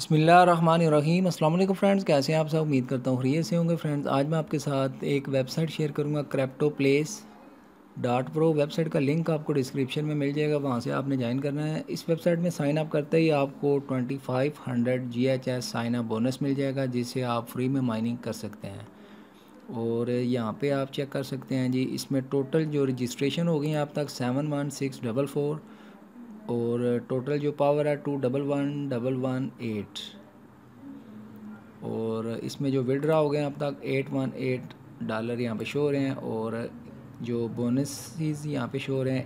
बिस्मिल्लाहिर्रहमानिर्रहीम। अस्सलाम वालेकुम फ्रेंड्स, कैसे हैं आप सब? उम्मीद करता हूँ खैरियत से होंगे। फ्रेंड्स, आज मैं आपके साथ एक वेबसाइट शेयर करूँगा, CryptoPlace.pro। वेबसाइट का लिंक आपको डिस्क्रिप्शन में मिल जाएगा, वहाँ से आपने ज्वाइन करना है। इस वेबसाइट में साइन अप करते ही आपको 2500 GHS साइन अप बोनस मिल जाएगा, जिससे आप फ्री में माइनिंग कर सकते हैं। और यहाँ पे आप चेक कर सकते हैं जी, इसमें टोटल जो रजिस्ट्रेशन हो गई अब तक 71644 और टोटल जो पावर है 211118 और इसमें जो विड्रा हो गए अब तक $818 यहाँ पे शो हो रहे हैं और जो बोनसेस यहाँ पे शो हो रहे हैं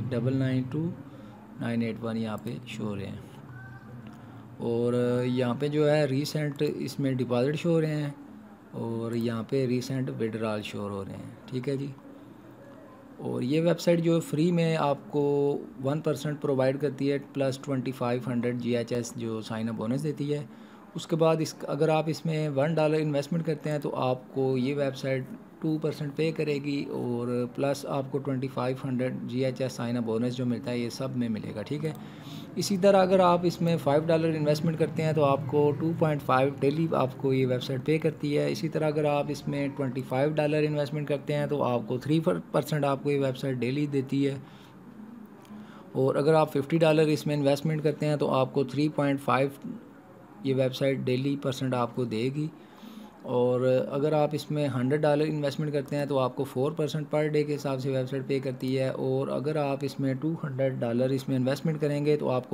8992,981 यहाँ पे शो हो रहे हैं। और यहाँ पे जो है रीसेंट इसमें डिपॉजिट शो हो रहे हैं और यहाँ पे रीसेंट विड्रॉल शो हो रहे हैं। ठीक है जी। और ये वेबसाइट जो फ्री में आपको 1% प्रोवाइड करती है प्लस 2500 GHS जो साइन अप बोनस देती है। उसके बाद अगर आप इसमें $1 इन्वेस्टमेंट करते हैं तो आपको ये वेबसाइट 2% पे करेगी और प्लस आपको 2500 GHS साइन अप बोनस जो मिलता है ये सब में मिलेगा। ठीक है। इसी तरह अगर आप इसमें $5 इन्वेस्टमेंट करते हैं तो आपको 2.5 डेली आपको ये वेबसाइट पे करती है। इसी तरह अगर आप इसमें $25 इन्वेस्टमेंट करते हैं तो आपको 3% आपको ये वेबसाइट डेली देती है। और अगर आप $50 इसमें इन्वेस्टमेंट करते हैं तो आपको 3.5 ये वेबसाइट डेली परसेंट आपको देगी। और अगर आप इसमें $100 इन्वेस्टमेंट करते हैं तो आपको 4% पर डे के हिसाब से वेबसाइट पे करती है। और अगर आप इसमें $200 इसमें इन्वेस्टमेंट करेंगे तो आपको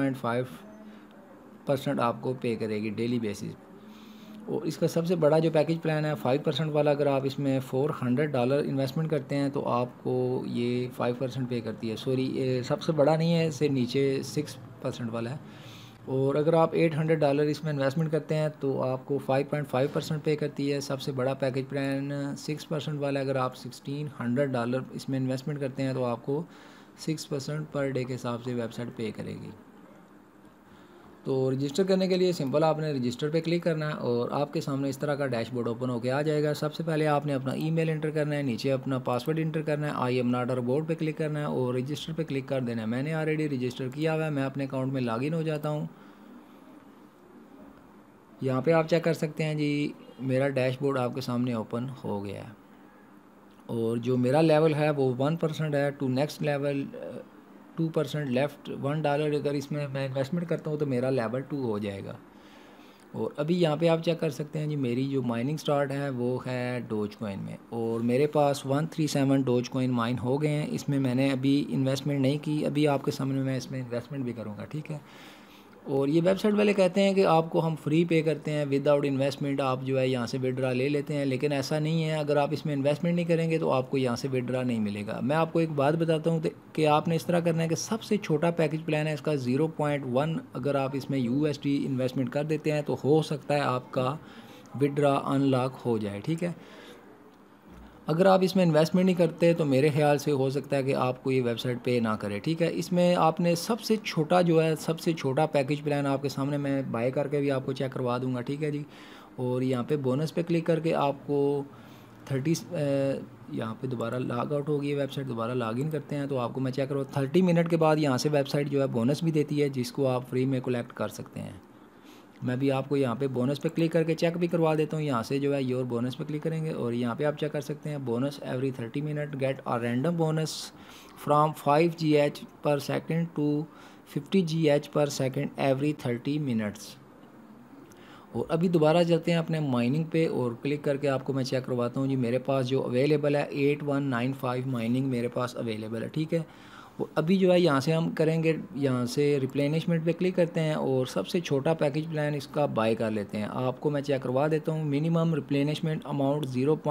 4.5% आपको पे करेगी डेली बेसिस। और इसका सबसे बड़ा जो पैकेज प्लान है 5% वाला, अगर आप इसमें $400 इन्वेस्टमेंट करते हैं तो आपको ये 5% पे करती है। सॉरी, ये सबसे बड़ा नहीं है, इससे नीचे 6% वाला है। और अगर आप $800 इसमें इन्वेस्टमेंट करते हैं तो आपको 5.5% पे करती है। सबसे बड़ा पैकेज प्लान 6% वाला है, अगर आप $1600 इसमें इन्वेस्टमेंट करते हैं तो आपको 6% पर डे के हिसाब से वेबसाइट पे करेगी। तो रजिस्टर करने के लिए सिंपल आपने रजिस्टर पे क्लिक करना है और आपके सामने इस तरह का डैशबोर्ड ओपन होकर आ जाएगा। सबसे पहले आपने अपना ईमेल एंटर करना है, नीचे अपना पासवर्ड एंटर करना है, I am not a robot पे क्लिक करना है और रजिस्टर पे क्लिक कर देना है। मैंने ऑलरेडी रजिस्टर किया हुआ है, मैं अपने अकाउंट में लॉगिन हो जाता हूँ। यहाँ पे आप चेक कर सकते हैं जी, मेरा डैशबोर्ड आपके सामने ओपन हो गया है और जो मेरा लेवल है वो 1% है। टू नेक्स्ट लेवल 2% लेफ़्ट, $1 अगर इसमें मैं इन्वेस्टमेंट करता हूँ तो मेरा लेवल 2 हो जाएगा। और अभी यहाँ पे आप चेक कर सकते हैं जी, मेरी जो माइनिंग स्टार्ट है वो है डोज कॉइन में और मेरे पास 137 डोज कॉइन माइन हो गए हैं। इसमें मैंने अभी इन्वेस्टमेंट नहीं की, अभी आपके सामने मैं इसमें इन्वेस्टमेंट भी करूँगा। ठीक है। और ये वेबसाइट वाले कहते हैं कि आपको हम फ्री पे करते हैं विदाउट इन्वेस्टमेंट, आप जो है यहाँ से विड्रा ले लेते हैं, लेकिन ऐसा नहीं है। अगर आप इसमें इन्वेस्टमेंट नहीं करेंगे तो आपको यहाँ से विड्रा नहीं मिलेगा। मैं आपको एक बात बताता हूँ कि आपने इस तरह करना है कि सबसे छोटा पैकेज प्लान है इसका 0.1, अगर आप इसमें USD इन्वेस्टमेंट कर देते हैं तो हो सकता है आपका विड्रा अनलॉक हो जाए। ठीक है। अगर आप इसमें इन्वेस्टमेंट नहीं करते तो मेरे ख्याल से हो सकता है कि आपको ये वेबसाइट पे ना करे। ठीक है। इसमें आपने सबसे छोटा जो है, सबसे छोटा पैकेज प्लान आपके सामने मैं बाय करके भी आपको चेक करवा दूंगा। ठीक है जी। और यहाँ पे बोनस पे क्लिक करके आपको 30 यहाँ पे दोबारा लॉग आउट होगी वेबसाइट, दोबारा लॉगिन करते हैं तो आपको मैं चेक करवा 30 मिनट के बाद यहाँ से वेबसाइट जो है बोनस भी देती है, जिसको आप फ्री में कलेक्ट कर सकते हैं। मैं भी आपको यहाँ पे बोनस पे क्लिक करके चेक भी करवा देता हूँ। यहाँ से जो है योर बोनस पे क्लिक करेंगे और यहाँ पे आप चेक कर सकते हैं bonus every 30 minute get a random bonus from 5 GH per second to 50 GH per second every 30 minutes. और अभी दोबारा चलते हैं अपने माइनिंग पे और क्लिक करके आपको मैं चेक करवाता हूँ जी, मेरे पास जो अवेलेबल है 8195 माइनिंग मेरे पास अवेलेबल है। ठीक है। और अभी जो है यहाँ से हम करेंगे, यहाँ से रिप्लेनिशमेंट पे क्लिक करते हैं और सबसे छोटा पैकेज प्लान इसका बाय कर लेते हैं। आपको मैं चेक करवा देता हूँ। Minimum replenishment amount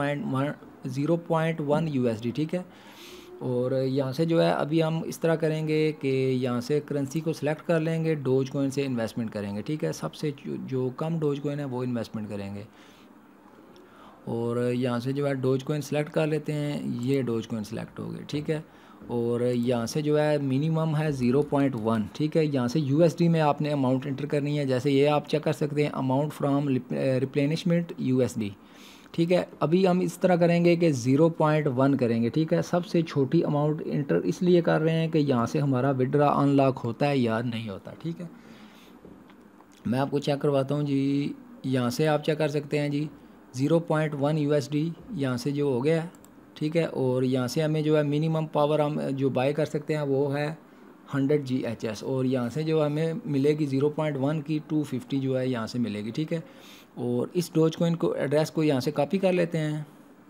0.1 USD। ठीक है। और यहाँ से जो है अभी हम इस तरह करेंगे कि यहाँ से करेंसी को सिलेक्ट कर लेंगे, डोज कॉइन से इन्वेस्टमेंट करेंगे। ठीक है। सबसे जो कम डोज कॉइन है वो इन्वेस्टमेंट करेंगे और यहाँ से जो है डोज कॉइन सेलेक्ट कर लेते हैं, ये डोज कॉइन सेलेक्ट हो गए। ठीक है। और यहाँ से जो है मिनिमम है 0.1। ठीक है। यहाँ से USD में आपने अमाउंट एंटर करनी है, जैसे ये आप चेक कर सकते हैं अमाउंट फ्रॉम रिप्लेनिशमेंट USD। ठीक है। अभी हम इस तरह करेंगे कि 0.1 करेंगे। ठीक है। सबसे छोटी अमाउंट इंटर इसलिए कर रहे हैं कि यहाँ से हमारा विड्रा अनलॉक होता है या नहीं होता। ठीक है। मैं आपको चेक करवाता हूँ जी। यहाँ से आप चेक कर सकते हैं जी 0.1 USD यहाँ से जो हो गया है, ठीक है। और यहाँ से हमें जो है मिनिमम पावर हम जो बाय कर सकते हैं वो है 100 GHz, और यहाँ से जो हमें मिलेगी 0.1 की 250 जो है यहाँ से मिलेगी, ठीक है। और इस डोज कोइन को एड्रेस को यहाँ से कॉपी कर लेते हैं,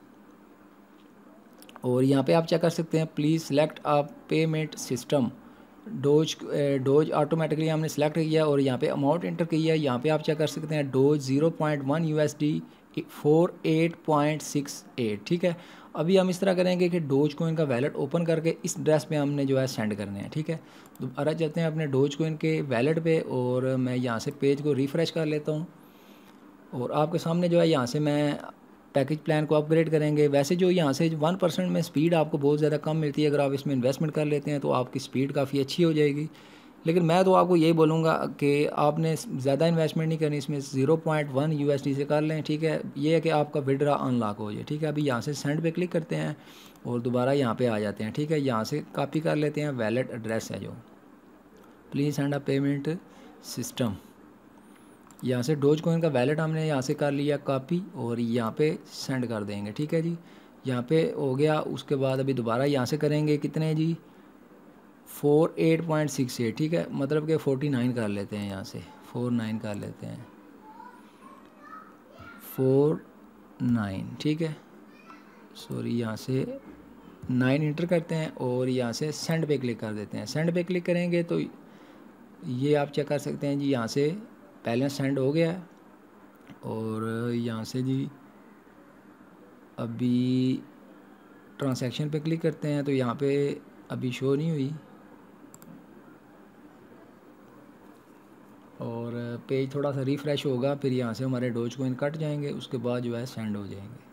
और यहाँ पे आप चेक कर सकते हैं please select a payment system. Doge automatically हमने सेलेक्ट किया और यहाँ पे अमाउंट एंटर किया है। यहाँ पे आप चेक कर सकते हैं डोज 0.1 USD 48.68, ठीक है। अभी हम इस तरह करेंगे कि डोज कोइन का वैलेट ओपन करके इस एड्रेस पे हमने जो है सेंड करने हैं, ठीक है। तो दोबारा चलते हैं अपने डोज कोइन के वैलेट पे, और मैं यहाँ से पेज को रिफ़्रेश कर लेता हूँ, और आपके सामने जो है यहाँ से मैं पैकेज प्लान को अपग्रेड करेंगे। वैसे जो यहाँ से 1% में स्पीड आपको बहुत ज़्यादा कम मिलती है, अगर आप इसमें इन्वेस्टमेंट कर लेते हैं तो आपकी स्पीड काफ़ी अच्छी हो जाएगी। लेकिन मैं तो आपको यही बोलूँगा कि आपने ज़्यादा इन्वेस्टमेंट नहीं करनी, इसमें 0.1 USD से कर लें, ठीक है। ये है कि आपका विड्रा अनलॉक हो जाए, ठीक है। अभी यहाँ से सेंड पे क्लिक करते हैं और दोबारा यहाँ पे आ जाते हैं, ठीक है। यहाँ से कॉपी कर लेते हैं वैलेट एड्रेस है जो please send a payment system. यहाँ से डोज कोइन का वैलेट हमने यहाँ से कर लिया कॉपी, और यहाँ पे सेंड कर देंगे, ठीक है जी। यहाँ पे हो गया। उसके बाद अभी दोबारा यहाँ से करेंगे कितने जी 48.68, ठीक है। मतलब कि 49 कर लेते हैं, यहाँ से 49 कर लेते हैं, 49, ठीक है। सॉरी, यहाँ से 9 इंटर करते हैं और यहाँ से सेंड पे क्लिक कर देते हैं। सेंड पे क्लिक करेंगे तो ये आप चेक कर सकते हैं जी, यहाँ से बैलेंस सेंड हो गया है। और यहाँ से जी अभी ट्रांजैक्शन पे क्लिक करते हैं तो यहाँ पे अभी शो नहीं हुई, और पेज थोड़ा सा रिफ़्रेश होगा, फिर यहाँ से हमारे डोज कोइन कट जाएंगे, उसके बाद जो है सेंड हो जाएंगे।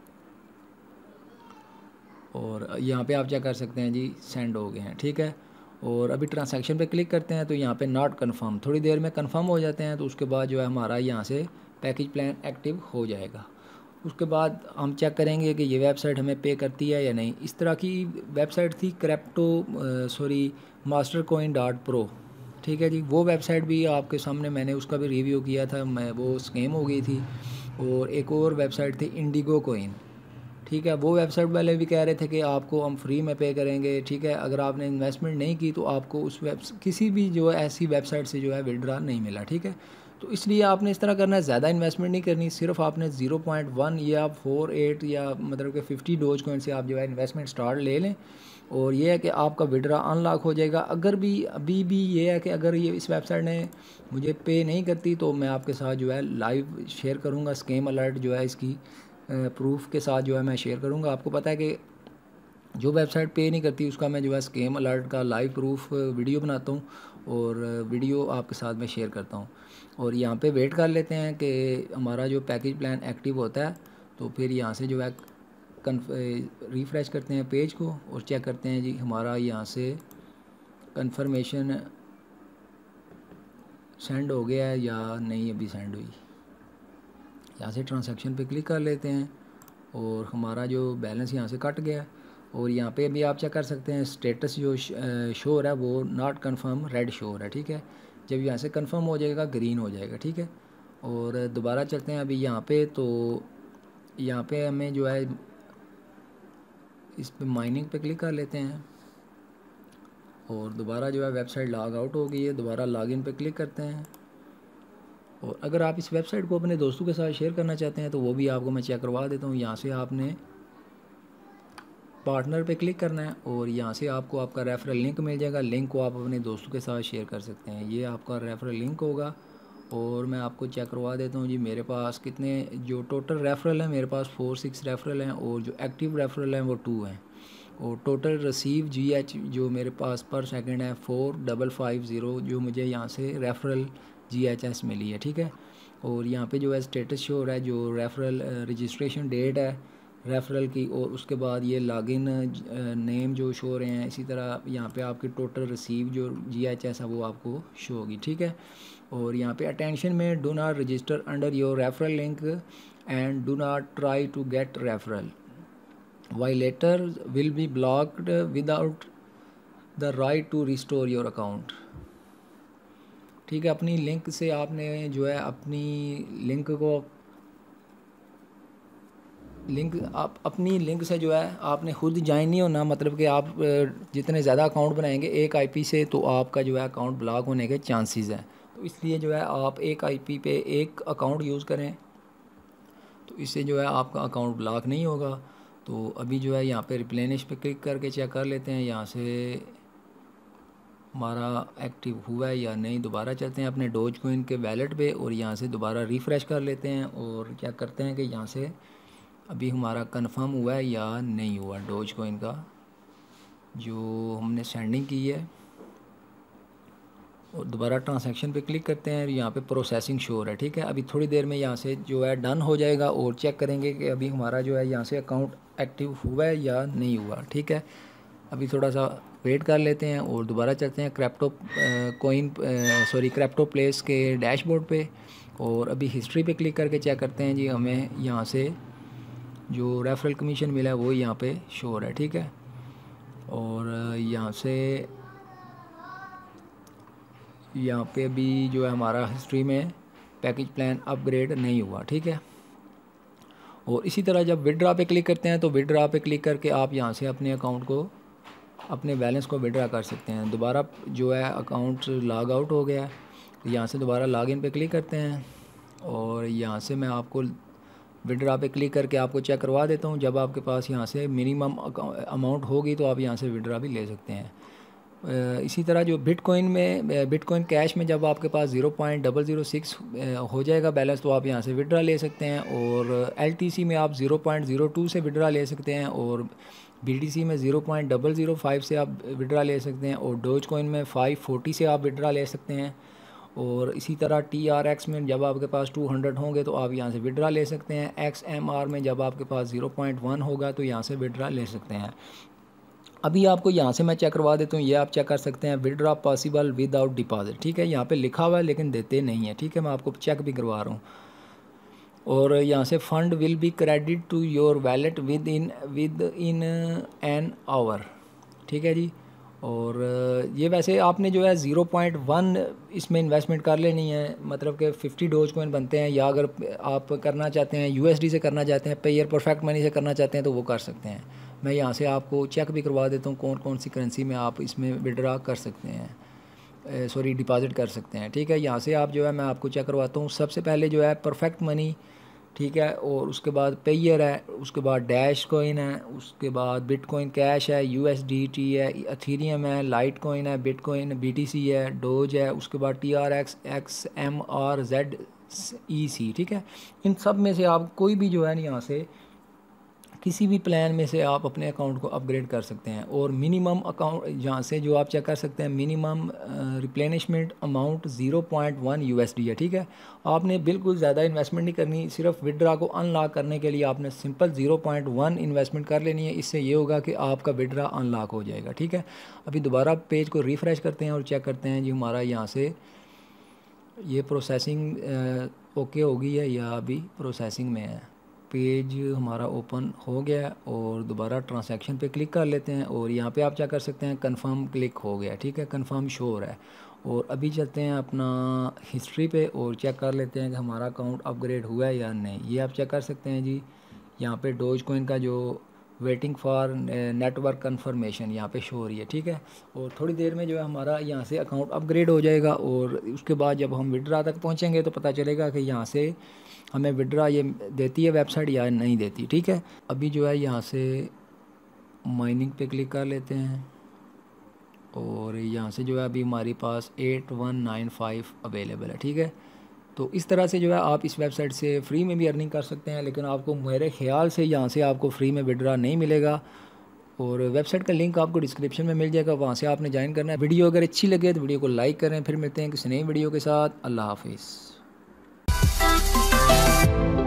और यहाँ पे आप चेक कर सकते हैं जी सेंड हो गए हैं, ठीक है। और अभी ट्रांजैक्शन पे क्लिक करते हैं तो यहाँ पे नॉट कन्फर्म, थोड़ी देर में कन्फर्म हो जाते हैं, तो उसके बाद जो है हमारा यहाँ से पैकेज प्लान एक्टिव हो जाएगा। उसके बाद हम चेक करेंगे कि ये वेबसाइट हमें पे करती है या नहीं। इस तरह की वेबसाइट थी mastercoin.pro, ठीक है जी। वो वेबसाइट भी आपके सामने मैंने उसका भी रिव्यू किया था, मैं वो स्कैम हो गई थी। और एक और वेबसाइट थी इंडिगो कोइन, ठीक है। वो वेबसाइट वाले भी कह रहे थे कि आपको हम फ्री में पे करेंगे, ठीक है। अगर आपने इन्वेस्टमेंट नहीं की तो आपको उस किसी भी जो है ऐसी वेबसाइट से जो है विड्रा नहीं मिला, ठीक है। तो इसलिए आपने इस तरह करना है, ज़्यादा इन्वेस्टमेंट नहीं करनी, सिर्फ आपने 0.1 या 48 या मतलब कि 50 डोज कोइन से आप जो है इन्वेस्टमेंट स्टार्ट ले लें, और ये है कि आपका विड्रा अनलॉक हो जाएगा। अगर भी अभी भी ये है कि अगर ये इस वेबसाइट ने मुझे पे नहीं करती तो मैं आपके साथ जो है लाइव शेयर करूँगा, स्कैम अलर्ट जो है इसकी प्रूफ के साथ जो है मैं शेयर करूँगा। आपको पता है कि जो वेबसाइट पे नहीं करती उसका मैं जो है स्कैम अलर्ट का लाइव प्रूफ वीडियो बनाता हूँ, और वीडियो आपके साथ में शेयर करता हूँ। और यहाँ पे वेट कर लेते हैं कि हमारा जो पैकेज प्लान एक्टिव होता है, तो फिर यहाँ से जो है रिफ़्रेश करते हैं पेज को और चेक करते हैं जी हमारा यहाँ से कंफर्मेशन सेंड हो गया है या नहीं अभी सेंड हुई। यहाँ से ट्रांजैक्शन पे क्लिक कर लेते हैं और हमारा जो बैलेंस यहाँ से कट गया। और यहाँ पे भी आप चेक कर सकते हैं स्टेटस जो शो हो रहा है वो नॉट कन्फर्म रेड शो हो रहा है, ठीक है। जब यहाँ से कन्फर्म हो जाएगा ग्रीन हो जाएगा, ठीक है। और दोबारा चलते हैं अभी यहाँ पे, तो यहाँ पे हमें जो है इस पे माइनिंग पे क्लिक कर लेते हैं, और दोबारा जो है वेबसाइट लॉग आउट हो गई है, दोबारा लॉगिन पे क्लिक करते हैं। और अगर आप इस वेबसाइट को अपने दोस्तों के साथ शेयर करना चाहते हैं तो वो भी आपको मैं चेक करवा देता हूँ। यहाँ से आपने पार्टनर पे क्लिक करना है और यहाँ से आपको आपका रेफरल लिंक मिल जाएगा। लिंक को आप अपने दोस्तों के साथ शेयर कर सकते हैं, ये आपका रेफरल लिंक होगा। और मैं आपको चेक करवा देता हूँ जी मेरे पास कितने जो टोटल रेफरल हैं, मेरे पास 4-6 रेफरल हैं, और जो एक्टिव रेफरल हैं वो 2 हैं। और टोटल रिसीव GH जो मेरे पास पर सेकंड है 4550, जो मुझे यहाँ से रेफरल GHS मिली है, ठीक है। और यहाँ पे जो है स्टेटस शो हो रहा है, जो रेफरल रजिस्ट्रेशन डेट है रेफरल की, और उसके बाद ये लॉगिन नेम जो शो हो रहे हैं। इसी तरह यहाँ पे आपकी टोटल रिसीव जो GHS है वो आपको शो होगी, ठीक है। और यहाँ पे अटेंशन में do not register under your referral link and do not try to get referral, violator will be blocked without the right to restore your account, ठीक है। अपनी लिंक से आपने जो है अपनी अपनी लिंक से जो है आपने खुद ज्वाइन नहीं होना, मतलब कि आप जितने ज़्यादा अकाउंट बनाएंगे एक आईपी से तो आपका जो है अकाउंट ब्लॉक होने के चांसेस हैं। तो इसलिए जो है आप एक आईपी पे एक अकाउंट यूज़ करें, तो इससे जो है आपका अकाउंट ब्लॉक नहीं होगा। तो अभी जो है यहाँ पे रिप्लेनिश पे क्लिक करके चेक कर लेते हैं यहाँ से हमारा एक्टिव हुआ है या नहीं। दोबारा चलते हैं अपने डोज कॉइन के वैलेट पे और यहाँ से दोबारा रिफ़्रेश कर लेते हैं और चेक करते हैं कि यहाँ से अभी हमारा कंफर्म हुआ है या नहीं हुआ डोज कॉइन का जो हमने सेंडिंग की है। और दोबारा ट्रांजैक्शन पे क्लिक करते हैं, यहाँ पे प्रोसेसिंग शो हो रहा है। ठीक है, अभी थोड़ी देर में यहाँ से जो है डन हो जाएगा और चेक करेंगे कि अभी हमारा जो है यहाँ से अकाउंट एक्टिव हुआ है या नहीं हुआ। ठीक है, अभी थोड़ा सा वेट कर लेते हैं और दोबारा चलते हैं क्रिप्टो प्लेस के डैशबोर्ड पे और अभी हिस्ट्री पे क्लिक करके चेक करते हैं जी हमें यहाँ से जो रेफरल कमीशन मिला है वो यहाँ पे शो हो रहा है। ठीक है, और यहाँ पे अभी जो है हमारा हिस्ट्री में पैकेज प्लान अपग्रेड नहीं हुआ। ठीक है, और इसी तरह जब विड्रा पे क्लिक करते हैं तो विड्रा पे क्लिक करके आप यहाँ से अपने अकाउंट को अपने बैलेंस को विड्रा कर सकते हैं। दोबारा जो है अकाउंट लॉग आउट हो गया है, यहाँ से दोबारा लॉग इन पे क्लिक करते हैं और यहाँ से मैं आपको विड्रा पे क्लिक करके आपको चेक करवा देता हूँ। जब आपके पास यहाँ से मिनिमम अमाउंट होगी तो आप यहाँ से विड्रा भी ले सकते हैं। इसी तरह जो बिटकॉइन कैश में जब आपके पास 0.006 हो जाएगा बैलेंस तो आप यहाँ से विड्रा ले सकते हैं, और LTC में आप 0.02 से विड्रा ले सकते हैं, और BTC में 0.005 से आप विड्रा ले सकते हैं, और डोज कॉइन में 540 से आप विड्रा ले सकते हैं। और इसी तरह TRX में जब आपके पास 200 होंगे तो आप यहाँ से विड्रा ले सकते हैं। XMR में जब आपके पास 0.1 होगा तो यहाँ से विड्रा ले सकते हैं। अभी आपको यहाँ से मैं चेक करवा देता हूँ, ये आप चेक कर सकते हैं विड्रा पॉसिबल विदाउट डिपॉजिट। ठीक है, यहाँ पे लिखा हुआ है लेकिन देते नहीं है। ठीक है, मैं आपको चेक भी करवा रहा हूँ। और यहाँ से fund will be credit to your wallet within an hour. ठीक है जी, और ये वैसे आपने जो है 0.1 इसमें इन्वेस्टमेंट कर लेनी है, मतलब कि 50 डोज कॉइन बनते हैं, या अगर आप करना चाहते हैं USD से करना चाहते हैं, पेयर परफेक्ट मनी से करना चाहते हैं तो वो कर सकते हैं। मैं यहाँ से आपको चेक भी करवा देता हूँ कौन कौन सी करेंसी में आप इसमें विड्रा कर सकते हैं, डिपॉजिट कर सकते हैं। ठीक है, यहाँ से आप जो है मैं आपको चेक करवाता हूँ। सबसे पहले जो है परफेक्ट मनी, ठीक है, और उसके बाद पेयर है, उसके बाद डैश कॉइन है, उसके बाद बिटकॉइन कैश है, USDT है, एथेरियम है, लाइट कॉइन है, बिटकॉइन BTC है, डोज है, उसके बाद TRX XMR ZEC। ठीक है, इन सब में से आप कोई भी जो है ना यहाँ से किसी भी प्लान में से आप अपने अकाउंट को अपग्रेड कर सकते हैं। और मिनिमम अकाउंट यहाँ से जो आप चेक कर सकते हैं, मिनिमम रिप्लेनिशमेंट अमाउंट 0.1 USD है। ठीक है, आपने बिल्कुल ज़्यादा इन्वेस्टमेंट नहीं करनी, सिर्फ विड्रा को अनलॉक करने के लिए आपने सिंपल 0.1 इन्वेस्टमेंट कर लेनी है। इससे ये होगा कि आपका विड्रा अनलॉक हो जाएगा। ठीक है, अभी दोबारा पेज को रिफ़्रेश करते हैं और चेक करते हैं जी हमारा यहाँ से ये प्रोसेसिंग ओके हो गई है या अभी प्रोसेसिंग में है। पेज हमारा ओपन हो गया और दोबारा ट्रांजैक्शन पे क्लिक कर लेते हैं और यहाँ पे आप क्या कर सकते हैं, कंफर्म क्लिक हो गया। ठीक है, कंफर्म शो हो रहा है। और अभी चलते हैं अपना हिस्ट्री पे और चेक कर लेते हैं कि हमारा अकाउंट अपग्रेड हुआ है या नहीं। ये आप चेक कर सकते हैं जी, यहाँ पे डोज कॉइन का जो वेटिंग फॉर नेटवर्क कन्फर्मेशन यहाँ पे शो हो रही है। ठीक है, और थोड़ी देर में जो है हमारा यहाँ से अकाउंट अपग्रेड हो जाएगा, और उसके बाद जब हम विड्रा तक पहुँचेंगे तो पता चलेगा कि यहाँ से हमें विड्रा ये देती है वेबसाइट या नहीं देती। ठीक है, अभी जो है यहाँ से माइनिंग पे क्लिक कर लेते हैं और यहाँ से जो है अभी हमारे पास 8195 अवेलेबल है। ठीक है, तो इस तरह से जो है आप इस वेबसाइट से फ्री में भी अर्निंग कर सकते हैं, लेकिन आपको मेरे ख्याल से यहाँ से आपको फ्री में विड्रा नहीं मिलेगा। और वेबसाइट का लिंक आपको डिस्क्रिप्शन में मिल जाएगा, वहाँ से आपने ज्वाइन करना है। वीडियो अगर अच्छी लगे तो वीडियो को लाइक करें। फिर मिलते हैं किसी नई वीडियो के साथ। अल्लाह हाफिज़।